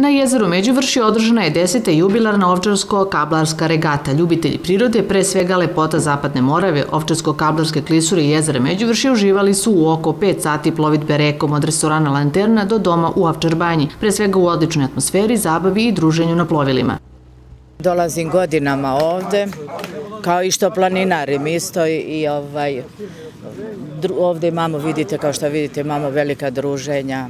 Na jezeru Međuvršje održana je 10. jubilarna ovčarsko-kablarska regata. Ljubitelji prirode, pre svega lepota Zapadne Morave, ovčarsko-kablarske klisure i jezera Međuvršje uživali su u oko 5 sati plovidbe rekom od restorana Lanterna do doma u Ovčar banji, pre svega u odličnoj atmosferi, zabavi i druženju na plovilima. Dolazim godinama ovde, kao i što planinarim isto i ovde imamo, vidite, kao što vidite, imamo velika druženja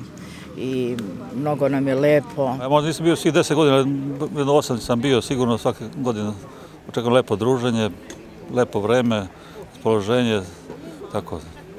i mnogo nam je lepo. Možda nisam bio svih 10 godina, jedno 8 sam bio sigurno svake godine. Očekujem lepo druženje, lepo vreme, raspoloženje, tako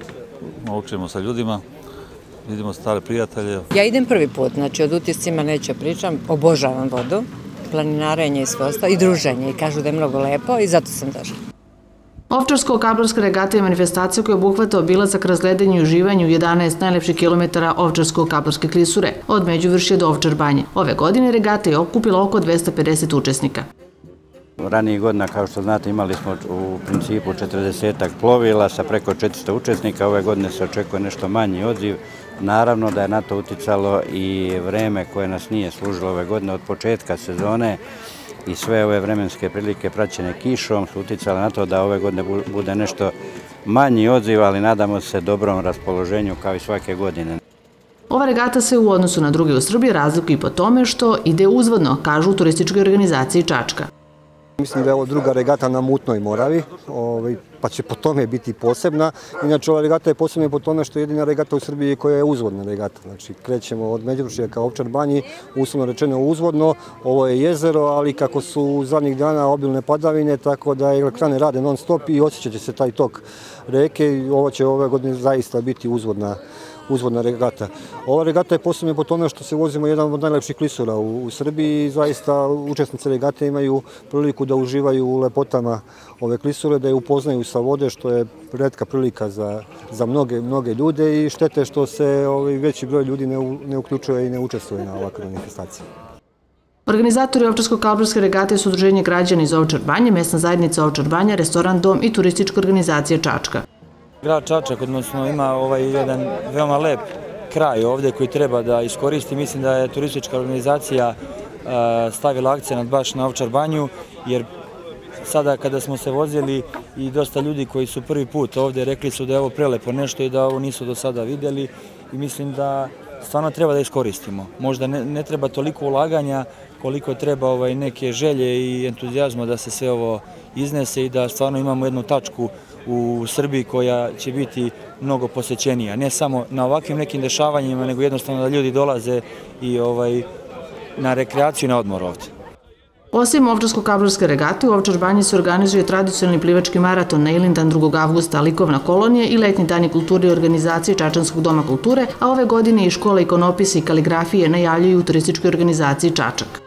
naučimo sa ljudima, vidimo stare prijatelje. Ja idem prvi put, znači od utiscima neću pričam, obožavam vodu, planinarenje i sve ostalo i druženje i kažu da je mnogo lepo i zato sam došla. Ovčarsko-kablarska regata je manifestacija koja obuhvata obilazak, razgledanje i uživanje u 11 najlepših kilometara Ovčarsko-kablarske klisure, od Međuvršja do Ovčar banje. Ove godine regata je okupila oko 250 učesnika. Ranijih godina, kao što znate, imali smo u principu 40-ak plovila sa preko 400 učesnika. Ove godine se očekuje nešto manji odziv. Naravno da je na to uticalo i vreme koje nas nije služilo ove godine od početka sezone i sve ove vremenske prilike praćene kišom su uticale na to da ove godine bude nešto manji odziv, ali nadamo se dobrom raspoloženju kao i svake godine. Ova regata se u odnosu na druge u Srbiji razlikuje i po tome što ide uzvodno, kažu u turističkoj organizaciji Čačka. Mislim da je ovo druga regata na Mutnoj Moravi, pa će po tome biti posebna. Inače, ova regata je posebna po tome što je jedina regata u Srbiji koja je uzvodna regata. Znači, krećemo od Međuvršja ka Ovčar banji, uslovno rečeno uzvodno. Ovo je jezero, ali kako su zadnjih dana obilne padavine, tako da elektrane rade non stop i osjećat će se taj tok reke. Ovo će ove godine zaista biti uzvodna regata. Ova regata je posebna po tome što se vozimo jedan od najlepših klisura u Srbiji i zaista učesnice regate imaju priliku da uživaju u lepotama ove klisure, da je upoznaju sa vode, što je retka prilika za mnoge ljude i štete što se veći broj ljudi ne uključuje i ne učestvuje na ovakve manifestacije. Organizatori Ovčarsko-kablarske regate su udruženje građana iz Ovčar banje, mesna zajednica Ovčar banja, restoran Dom i turistička organizacija Čačka. Grad Čačak, odnosno, ima jedan veoma lep kraj ovde koji treba da iskoristi. Mislim da je turistička organizacija stavila akcenat baš na Ovčar banju, jer sada kada smo se vozili i dosta ljudi koji su prvi put ovde rekli su da je ovo prelepo nešto i da ovo nisu do sada videli i mislim da stvarno treba da iskoristimo. Možda ne treba toliko ulaganja koliko treba neke želje i entuzijazma da se sve ovo iznese i da stvarno imamo jednu tačku u Srbiji koja će biti mnogo posećenija. Ne samo na ovakvim nekim dešavanjima, nego jednostavno da ljudi dolaze i na rekreaciju i na odmor ovde. Osim Ovčarsko-kablarske regate, u Ovčar banji se organizuje tradicionalni plivački maraton na Ilindan 2. avgusta, likovna kolonija i letnji dani kulture i organizacije Čačanskog doma kulture, a ove godine i škola ikonopisa i kaligrafije najavljuju u turističkoj organizaciji Čačak.